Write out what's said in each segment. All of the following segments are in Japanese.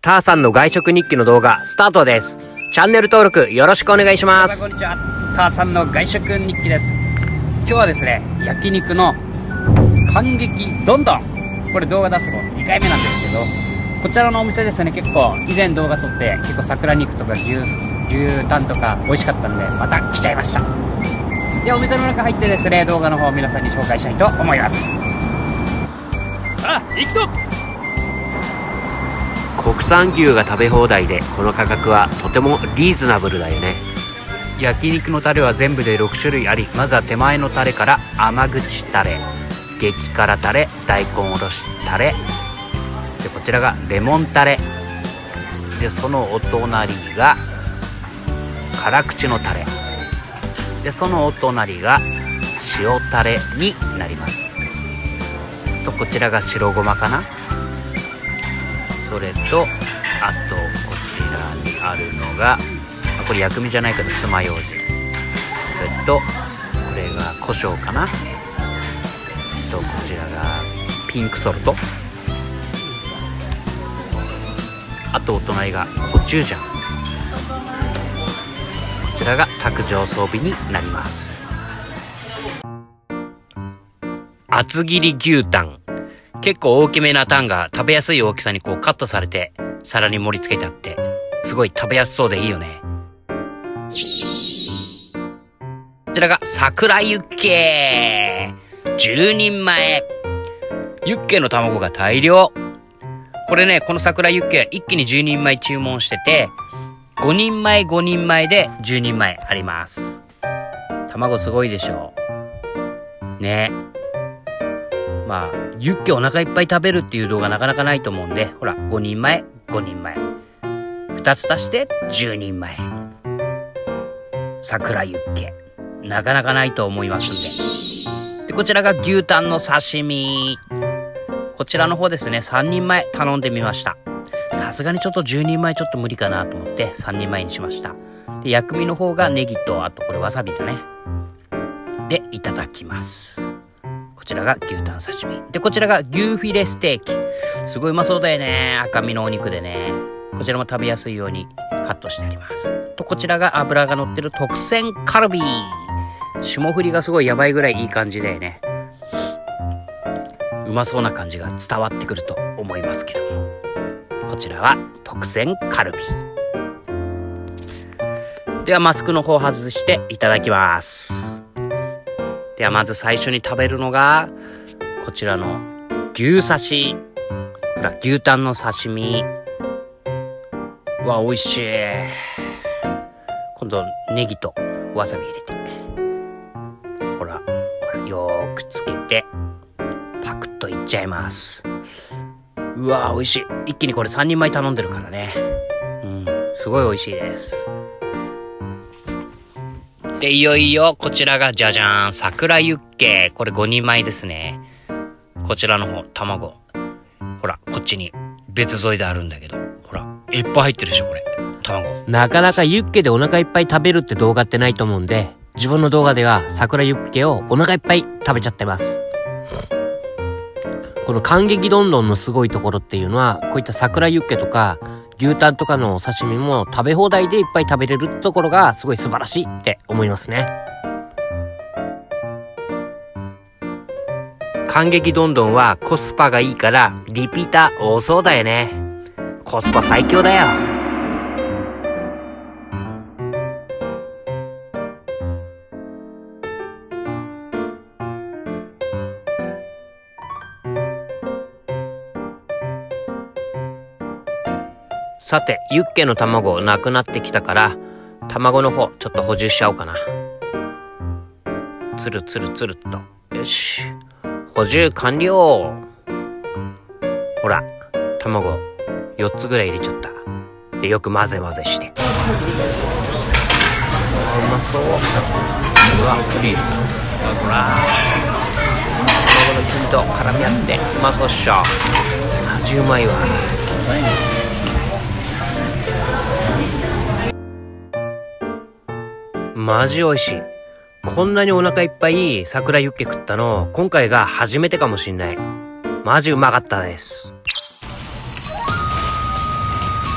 ターさんの外食日記の動画スタートです。チャンネル登録よろしくお願いします。 こんにちは、ターさんの外食日記です。今日はですね、焼肉の感激どんどん、これ動画出すの2回目なんですけど、こちらのお店ですね、結構以前動画撮って結構桜肉とか牛タンとか美味しかったんで、また来ちゃいました。で、お店の中入ってですね、動画の方を皆さんに紹介したいと思います。さあ行くぞ。 国産牛が食べ放題で、この価格はとてもリーズナブルだよね。焼肉のタレは全部で6種類あり、まずは手前のタレから甘口タレ、激辛タレ、大根おろしタレで、こちらがレモンタレで、そのお隣が辛口のタレで、そのお隣が塩タレになります。と、こちらが白ごまかな。それと、あとこちらにあるのが、これ薬味じゃないけど爪楊枝。それと、これが胡椒かな。と、こちらがピンクソルト。あとお隣がコチュジャン。こちらが卓上装備になります。厚切り牛タン、結構大きめなタンが食べやすい大きさにこうカットされて皿に盛り付けてあって、すごい食べやすそうでいいよね。こちらが桜ユッケ10人前。ユッケの卵が大量。これね、この桜ユッケは一気に10人前注文してて、5人前5人前で10人前あります。卵すごいでしょね。まあユッケお腹いっぱい食べるっていう動画なかなかないと思うんで、ほら5人前5人前2つ足して10人前、桜ユッケなかなかないと思いますんで。で、こちらが牛タンの刺身。こちらの方ですね、3人前頼んでみました。さすがにちょっと10人前ちょっと無理かなと思って3人前にしました。で、薬味の方がネギと、あとこれわさびだね。で、いただきます。こちらが牛タン刺身で、こちらが牛フィレステーキ。すごいうまそうだよね、赤身のお肉でね。こちらも食べやすいようにカットしてあります。と、こちらが脂が乗ってる特選カルビ。霜降りがすごいやばいぐらいいい感じだよね。うまそうな感じが伝わってくると思いますけども、こちらは特選カルビでは、マスクの方を外していただきます。では、まず最初に食べるのがこちらの牛刺し。ほら、牛タンの刺身。うわ、美味しい。今度ネギとわさび入れて、ほらよーくつけてパクッといっちゃいます。うわー、美味しい。一気にこれ3人前頼んでるからね。すごい美味しいです。で、いよいよこちらがじゃじゃーん、桜ユッケ。これ5人前ですね。こちらの方、卵、ほらこっちに別添えであるんだけど、ほらいっぱい入ってるでしょ、これ卵。なかなかユッケでお腹いっぱい食べるって動画ってないと思うんで、自分の動画では桜ユッケをお腹いっぱい食べちゃってます。この感激どんどんのすごいところっていうのは、こういった桜ユッケとか牛タンとかのお刺身も食べ放題でいっぱい食べれるところがすごい素晴らしいって思いますね。感激どんどんはコスパがいいからリピーター多そうだよね。コスパ最強だよ。さて、ユッケの卵なくなってきたから、卵の方ちょっと補充しちゃおうかな。つるつるつるっと。よし、補充完了。ほら、卵4つぐらい入れちゃった。で、よく混ぜ混ぜして。うまそう。うわ、クリーム。ほら、卵の黄身と絡み合ってうまそうっしょ。マジうまいわ。マジ美味しい。こんなにお腹いっぱい桜ユッケ食ったの今回が初めてかもしんない。マジうまかったです。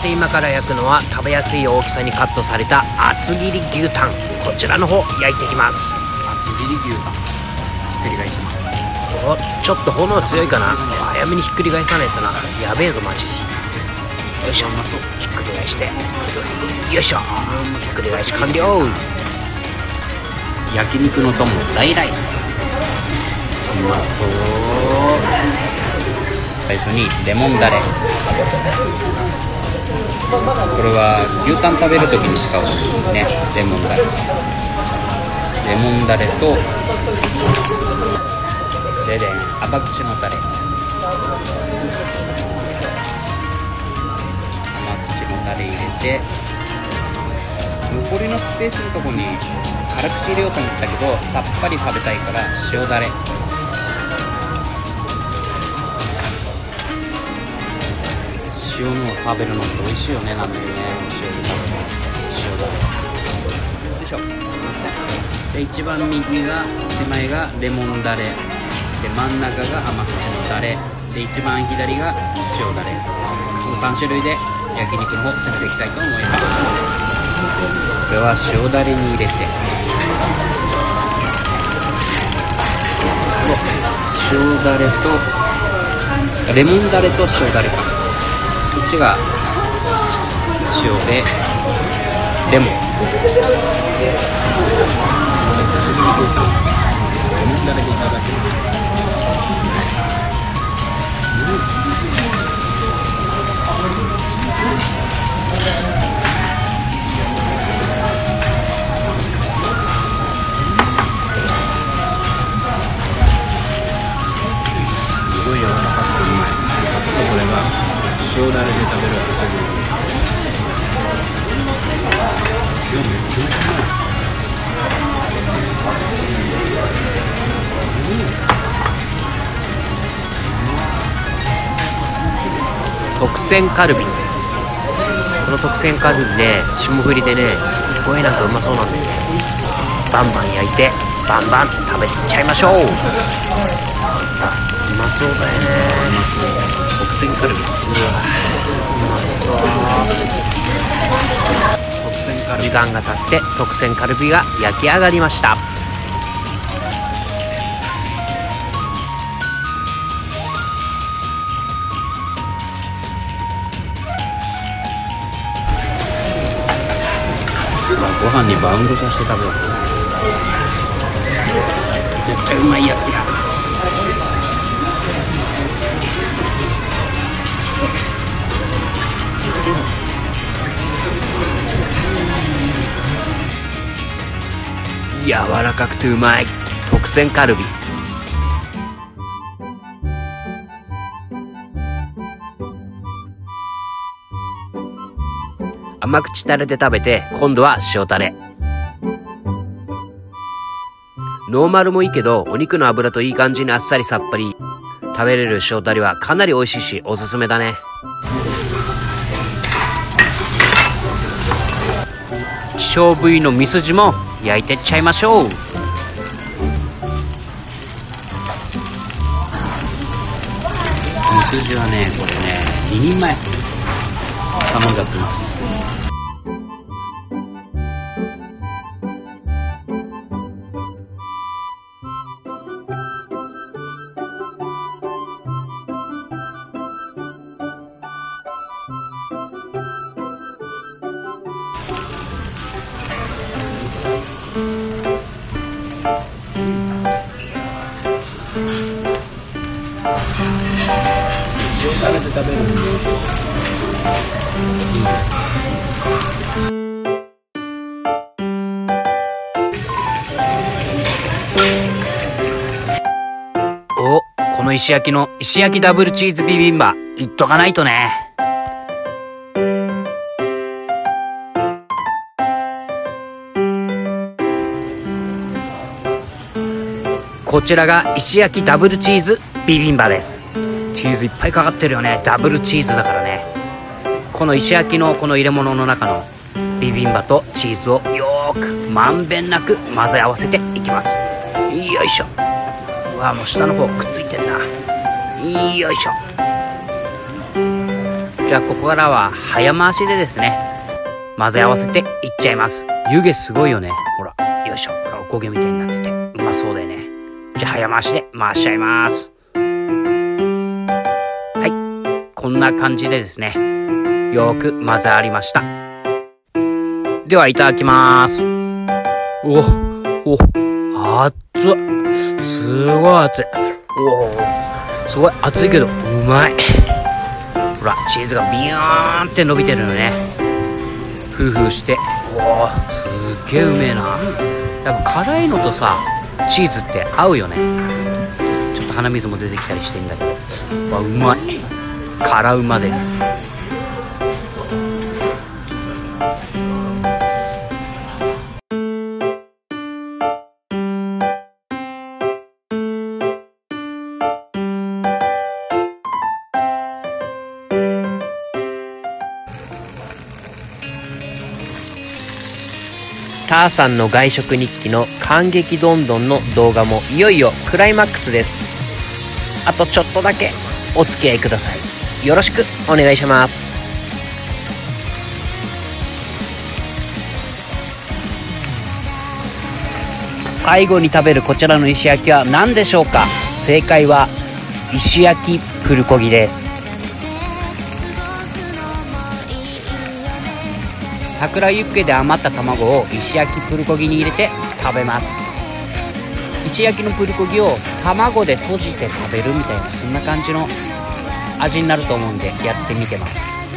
して今から焼くのは食べやすい大きさにカットされた厚切り牛タン、こちらの方焼いていきます。 厚切り牛タンひっくり返します。 お、ちょっと炎強いかな。早めにひっくり返さないとな。やべえぞマジ。よいしょ、ひっくり返して、よいしょ、ひっくり返し完了。 焼肉の友大ライス、うまそう。最初にレモンダレ、これは牛タン食べるときに使うね、レモンダレ。レモンダレとででん甘口のタレ、甘口のタレ入れて、残りのスペースのとこに辛口入れようと思ったけど、さっぱり食べたいから塩だれ。塩の食べるのって美味しいよね。なんでね、塩で食べるの、塩だれ。よいしょ。で一番右が、手前がレモンだれで、真ん中が甘口のだれで、一番左が塩だれ。この3種類で焼肉の方攻めていきたいと思います。これは塩だれに入れて、塩だれとレモンだれと塩だれか、こっちが塩でレモン、レモンだれでいただきます。すごい柔らかくてうまい。これが塩だれで食べる厚切り。塩めっちゃうまい。 特選カルビ、この特選カルビね、霜降りでね、すっごいなんかうまそうなんだよね。バンバン焼いてバンバン食べていっちゃいましょう。あ、うまそうだよね。 特選カルビ、うわうまそう。 特選カルビ。 時間が経って特選カルビが焼き上がりました。 ご飯にバウンドさせて食べよう。めちゃくちゃうまいやつや。 柔らかくてうまい特選カルビ。甘口タレで食べて、今度は塩タレ。ノーマルもいいけど、お肉の脂といい感じにあっさりさっぱり食べれる塩タレはかなり美味しいし、おすすめだね。希少部位のミスジも焼いてっちゃいましょう。 ミスジはね、これね、2人前頼んじゃってます。塩タレで食べるのも美味しい。 お、この石焼きの石焼きダブルチーズビビンバいっとかないとね。こちらが石焼きダブルチーズビビンバです。チーズいっぱいかかってるよね。ダブルチーズだからね。この石焼きのこの入れ物の中のビビンバとチーズをよーくまんべんなく混ぜ合わせていきます。よいしょ。うわ、もう下の方くっついてんな。よいしょ。じじゃあここからは早回しでですね、混ぜ合わせていっちゃいます。湯気すごいよね。ほら、よいしょ。ほら、おこげみたいになっててうまそうだよね。じゃあ早回しで回しちゃいます。はい、こんな感じでですね、よーく混ぜ合いました。ではいただきます。お、熱っ。すごい熱い。すごい熱いけどうまい。ほら、チーズがビヨーンって伸びてるのね。フーフーして、すっげえうめえな。やっぱ辛いのとさ、チーズって合うよね。ちょっと鼻水も出てきたりしてんだけど、うまい。辛うまです。 ターさんの外食日記の感激どんどんの動画もいよいよクライマックスです。あとちょっとだけお付き合いください。よろしくお願いします。最後に食べるこちらの石焼きは何でしょうか。正解は石焼きプルコギです。 桜ユッケで余った卵を石焼きプルコギに入れて食べます。石焼きのプルコギを卵で閉じて食べるみたいな、そんな感じの味になると思うんでやってみてます。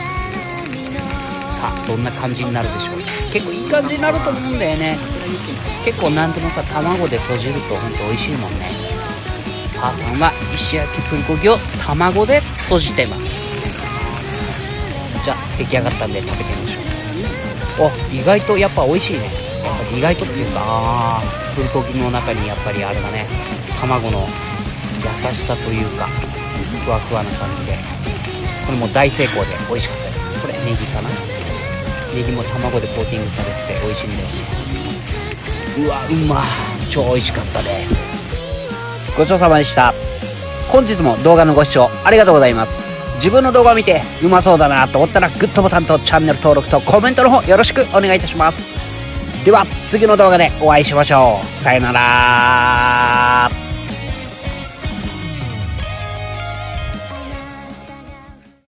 さあどんな感じになるでしょう。結構いい感じになると思うんだよね。結構なんでもさ、卵で閉じるとほんと美味しいもんね。母さんは石焼きプルコギを卵で閉じてます。じゃあ出来上がったんで食べてみましょう。意外とやっぱ美味しいね。やっぱ意外とっていうか、プルコギの中にやっぱりあれだね、卵の優しさというか、ふわふわな感じで、これも大成功で美味しかったです。これネギかな。ネギも卵でコーティングされてて美味しいんだよね。超美味しかったです。ごちそうさまでした。本日も動画のご視聴ありがとうございます。自分の動画を見てうまそうだなと思ったらグッドボタンとチャンネル登録とコメントの方よろしくお願いいたします。では次の動画でお会いしましょう。さよなら。